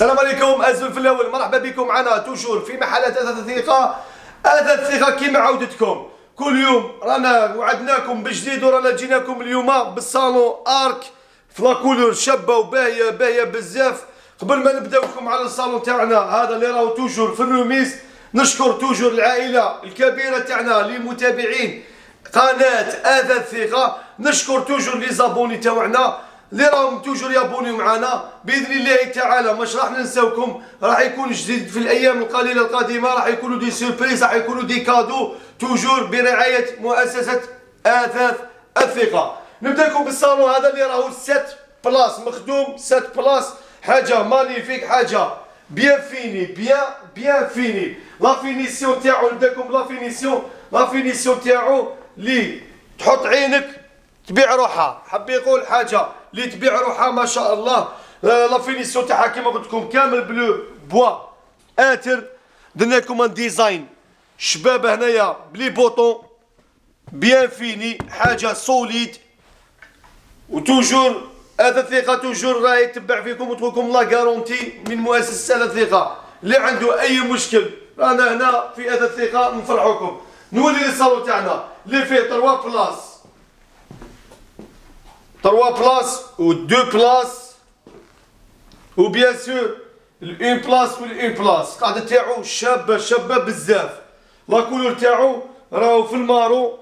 السلام عليكم أزول في الأول، مرحبا بكم معنا توجور في محلات أثاث الثقة. أثاث الثقة كيما عودتكم كل يوم رانا وعدناكم بجديد، ورانا جيناكم اليوم بالصالون ارك في لاكولور شابه وباهيه باهيه بزاف. قبل ما نبداوكم على الصالون تاعنا هذا اللي راهو توجور في الرميس، نشكر توجور العائله الكبيره تاعنا لمتابعين قناه أثاث الثقة، نشكر توجور لي زابوني تاعنا اللي راهم توجور يابونيو معنا. باذن الله تعالى مش راح ننساوكم، راح يكون جديد في الايام القليله القادمه، راح يكونوا دي سيربريز، راح يكونوا دي كادو توجور برعايه مؤسسه أثاث الثقة. نبدا لكم بالصالون هذا اللي راهو 7 بلاص مخدوم، 7 بلاص، حاجه مانيفيك، حاجه بيان فيني بيان فيني. لا فينيسيون تاعو نبدا لكم لا فينيسيون تاعو اللي تحط عينك تبيع روحها، حب يقول حاجه اللي تبيع روحها ما شاء الله. لا فينيسيون تاعها كيما قلت لكم كامل بلو بوا اتر. درنا لكم ان ديزاين شباب هنايا بلي بوطون بيان فيني، حاجه سوليد. وتوجور أثاث الثقة توجور راهي تبع فيكم وتقولكم لا غارونتي من مؤسسه أثاث الثقة. اللي عنده اي مشكل رانا هنا في أثاث الثقة نفرحوكم. نولي للصالون تاعنا اللي فيه 3 بلاص، 3 بلاص و 2 بلاص، وبيان سور الان بلاص والان بلاص. القاعده تاعو شابه بزاف، لا كولور تاعو راهو في المارو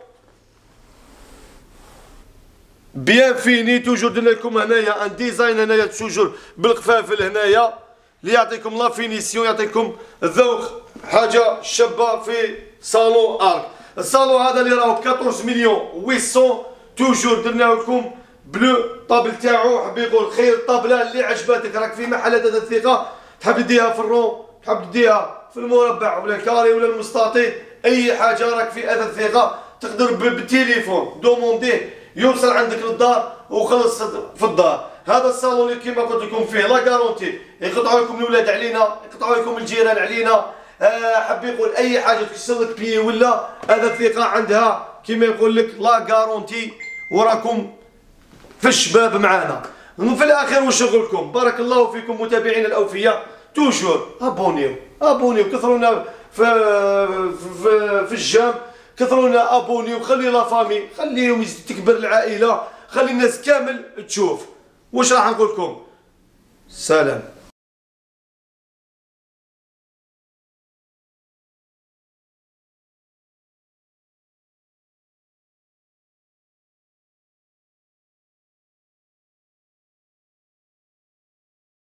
بيان فيني. توجور درنا لكم هنايا ان ديزاين هنايا توجور بالقفافل هنايا اللي يعطيكم لا فينيسيون، يعطيكم الذوق، حاجه شابه في صالون ارك. الصالون هذا اللي راهو ب 14 مليون 800. توجور درنا لكم بلو طابل تاعو، حب يقول خير طابله اللي عجباتك. راك في محلات أثاث الثقة تحب تديها في الرون، تحب تديها في المربع ولا الكاري ولا المستطيل، اي حاجه راك في أثاث الثقة تقدر بالتليفون دومونديه يوصل عندك للدار وخلص في الدار. هذا الصالون اللي كيما قلت لكم فيه لا غارونتي، يقطعوا لكم الاولاد علينا، يقطعوا لكم الجيران علينا، حب يقول اي حاجه تكسر لك بيه ولا أثاث الثقة عندها كيما يقول لك لا غارونتي، وراكم في الشباب معانا. في الاخير واش نقولكم، بارك الله فيكم متابعينا الاوفياء. توجور ابونيو كثرونا في الجام، كثرونا ابونيو، وخلي لا فامي، خليهم تكبر العائله، خلي الناس كامل تشوف. واش راح نقول لكم، سلام.